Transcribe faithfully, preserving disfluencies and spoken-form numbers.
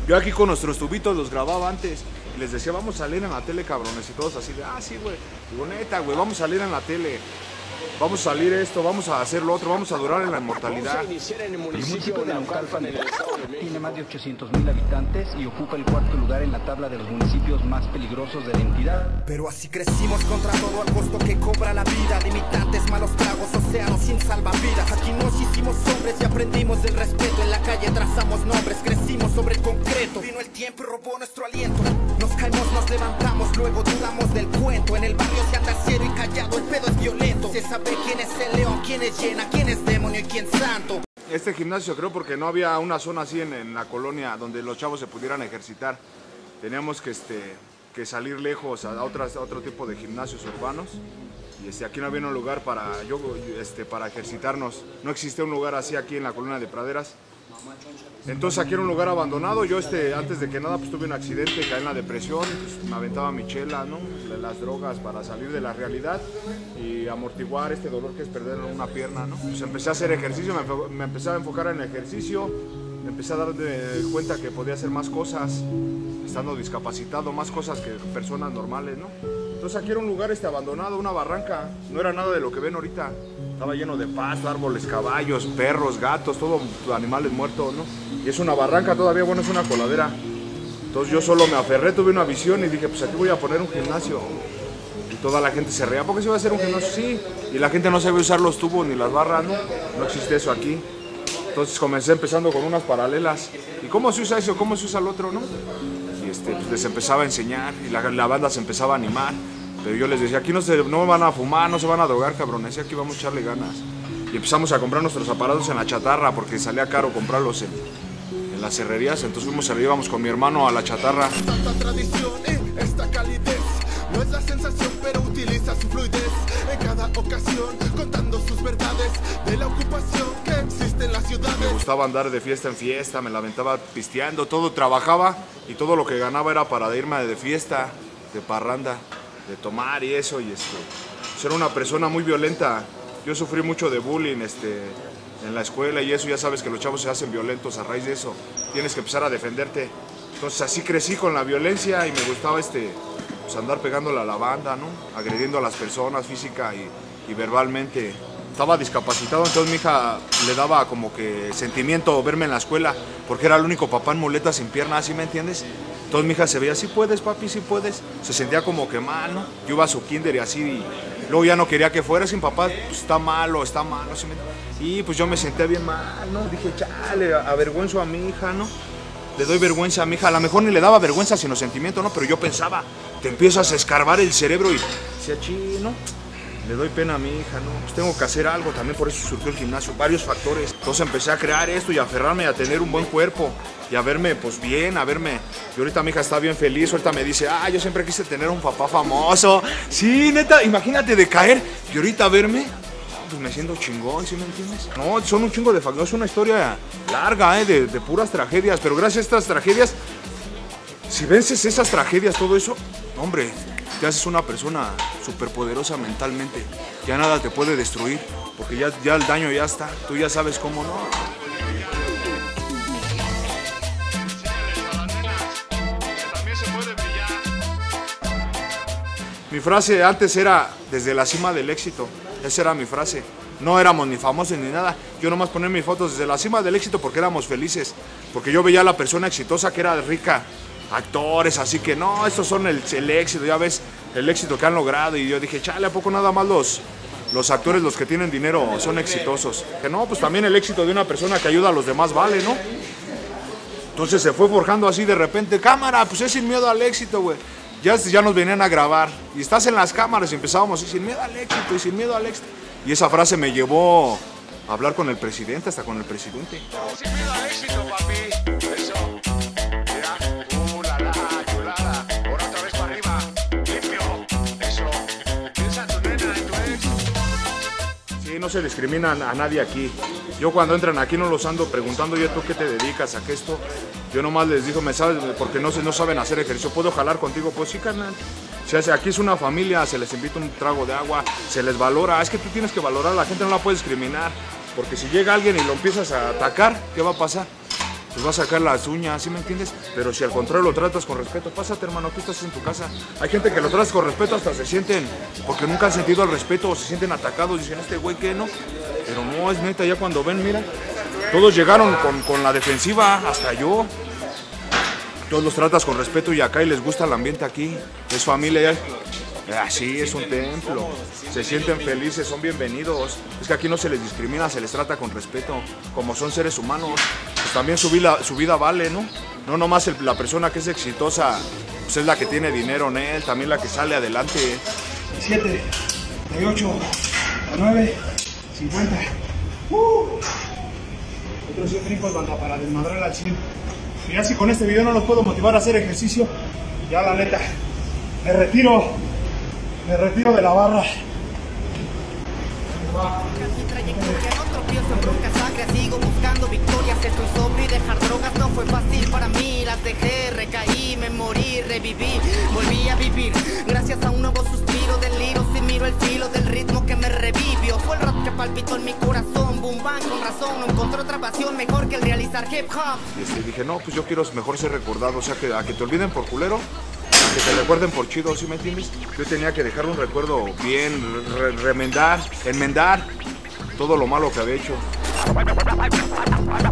Yo aquí con nuestros tubitos los grababa antes y les decía, vamos a salir en la tele, cabrones, y todos así de, ah, sí, güey. Digo, neta, güey, vamos a salir en la tele. Vamos a salir esto, vamos a hacer lo otro, vamos a durar en la inmortalidad. El municipio de Naucalpan tiene más de ochocientos mil habitantes y ocupa el cuarto lugar en la tabla de los municipios más peligrosos de la entidad. Pero así crecimos contra todo al costo que cobra la vida. Limitantes, malos tragos, océanos sin salvavidas. Aquí nos hicimos hombres y aprendimos del respeto. En la calle trazamos nombres, crecimos sobre el concreto. Vino el tiempo y robó nuestro aliento. Nos caemos, nos levantamos, luego dudamos del cuento. En el barrio se anda ciego y callado, el pedo es violento. Se sabe quién es el león, quién es llena, quién es demonio y quién santo. Este gimnasio creo porque no había una zona así en, en la colonia donde los chavos se pudieran ejercitar. Teníamos que, este, que salir lejos a, otras, a otro tipo de gimnasios urbanos. Y este, aquí no había un lugar para, yo, este, para ejercitarnos. No existía un lugar así aquí en la colonia de Praderas. Entonces aquí era un lugar abandonado. Yo este, antes de que nada pues tuve un accidente, caí en la depresión, pues, me aventaba mi chela, ¿no? Las drogas para salir de la realidad y amortiguar este dolor que es perder una pierna, ¿no? Pues empecé a hacer ejercicio, me, me empecé a enfocar en el ejercicio, me empecé a dar de cuenta que podía hacer más cosas, estando discapacitado, más cosas que personas normales, ¿no? Entonces aquí era un lugar este, abandonado, una barranca, no era nada de lo que ven ahorita. Estaba lleno de pasto, árboles, caballos, perros, gatos, todo animales muertos, ¿no? Y es una barranca todavía, bueno, es una coladera. Entonces yo solo me aferré, tuve una visión y dije, pues aquí voy a poner un gimnasio. Y toda la gente se reía, ¿por qué se va a hacer un gimnasio? Sí. Y la gente no sabe usar los tubos ni las barras, ¿no? No existe eso aquí. Entonces comencé empezando con unas paralelas. ¿Y cómo se usa eso? ¿Cómo se usa el otro, no? Y este, pues les empezaba a enseñar y la, la banda se empezaba a animar. Pero yo les decía, aquí no se no van a fumar, no se van a drogar, cabrones, y aquí vamos a echarle ganas. Y empezamos a comprar nuestros aparatos en la chatarra porque salía caro comprarlos en, en las herrerías. Entonces fuimos, íbamos con mi hermano a la chatarra. Tanta tradición, esta calidez, no es la sensación, pero utiliza su fluidez en cada ocasión, contando sus verdades de la ocupación que existe en la ciudad. Me gustaba andar de fiesta en fiesta, me la aventaba pisteando, todo trabajaba y todo lo que ganaba era para irme de fiesta, de parranda, de tomar y eso, y este, pues era una persona muy violenta. Yo sufrí mucho de bullying este, en la escuela y eso, ya sabes que los chavos se hacen violentos a raíz de eso, tienes que empezar a defenderte. Entonces así crecí con la violencia y me gustaba este, pues andar pegándole a la banda, ¿no? Agrediendo a las personas física y, y verbalmente. Estaba discapacitado, entonces mi hija le daba como que sentimiento verme en la escuela, porque era el único papá en muletas sin piernas, ¿sí me entiendes? Entonces mi hija se veía, sí puedes, papi, sí puedes. Se sentía como que mal, ¿no? Yo iba a su kinder y así, y luego ya no quería que fuera sin papá, pues está malo, está malo, ¿sí me entiendes? Y pues yo me senté bien mal, ¿no? Dije, chale, avergüenzo a mi hija, ¿no? Le doy vergüenza a mi hija, a lo mejor ni le daba vergüenza sino sentimiento, ¿no? Pero yo pensaba, te empiezas a escarbar el cerebro y decía, chino, le doy pena a mi hija, ¿no? Pues tengo que hacer algo, también por eso surgió el gimnasio, varios factores. Entonces empecé a crear esto y a aferrarme a tener un buen cuerpo y a verme, pues bien, a verme. Y ahorita mi hija está bien feliz, ahorita me dice, ah, yo siempre quise tener un papá famoso. Sí, neta, imagínate de caer y ahorita verme, pues me siento chingón, ¿sí me entiendes? No, son un chingo de factores, es una historia larga, ¿eh? De, de puras tragedias, pero gracias a estas tragedias, si vences esas tragedias, todo eso, hombre, te haces una persona superpoderosa mentalmente. Ya nada te puede destruir, porque ya, ya el daño ya está. Tú ya sabes cómo no. Mi frase antes era desde la cima del éxito. Esa era mi frase. No éramos ni famosos ni nada. Yo nomás ponía mis fotos desde la cima del éxito porque éramos felices. Porque yo veía a la persona exitosa que era rica. Actores, así que no, estos son el, el éxito, ya ves el éxito que han logrado. Y yo dije, chale, ¿a poco nada más los, los actores, los que tienen dinero, son exitosos? Que no, pues también el éxito de una persona que ayuda a los demás vale, ¿no? Entonces se fue forjando así de repente, cámara, pues es sin miedo al éxito, güey. Ya, ya nos venían a grabar y estás en las cámaras y empezábamos así, sin miedo al éxito y sin miedo al éxito. Y esa frase me llevó a hablar con el presidente, hasta con el presidente. Sin miedo al éxito, papi. Eso. No se discrimina a nadie aquí. Yo cuando entran aquí no los ando preguntando, ¿y tú qué te dedicas? ¿A qué esto? Yo nomás les digo, ¿me sabes? Porque no, no saben hacer ejercicio. ¿Puedo jalar contigo? Pues sí, carnal. Se hace, aquí es una familia, se les invita un trago de agua, se les valora. Es que tú tienes que valorar, la gente no la puede discriminar. Porque si llega alguien y lo empiezas a atacar, ¿qué va a pasar? pues va a sacar las uñas, ¿sí me entiendes? Pero si al contrario lo tratas con respeto, pásate, hermano, tú estás en tu casa. Hay gente que lo tratas con respeto, hasta se sienten, porque nunca han sentido el respeto, o se sienten atacados, dicen, este güey, ¿qué no? Pero no, es neta, ya cuando ven, mira, todos llegaron con, con la defensiva, hasta yo. Todos los tratas con respeto y acá y les gusta el ambiente aquí, es familia. Así es un templo, se sienten felices, son bienvenidos. Es que aquí no se les discrimina, se les trata con respeto, como son seres humanos. Pues también su vida, su vida vale, ¿no? No nomás el, la persona que es exitosa, pues es la que tiene dinero en él, también la que sale adelante. siete, ocho, nueve, cincuenta. Uh. Otros cien brincos, banda, para desmadrar al cien. Y ya si con este video no los puedo motivar a hacer ejercicio, ya la neta, me retiro. Me retiro de la barra. Mi trayectoria no tropiezo en broncas agrias, sigo buscando victorias, estoy sobrio y dejar drogas no fue fácil para mí, las dejé, recaí, me morí, reviví, volví a vivir, gracias a un nuevo suspiro del liro, si miro el filo del ritmo que me revivió, fue el rap que palpitó en mi corazón, boom bang, con razón, no encontré otra pasión mejor que el realizar hip hop. Y este, dije, no, pues yo quiero mejor ser recordado, o sea, que a que te olviden por culero, que te recuerden por chido, ¿sí me entiendes? Yo tenía que dejar un recuerdo bien, re remendar, enmendar todo lo malo que había hecho.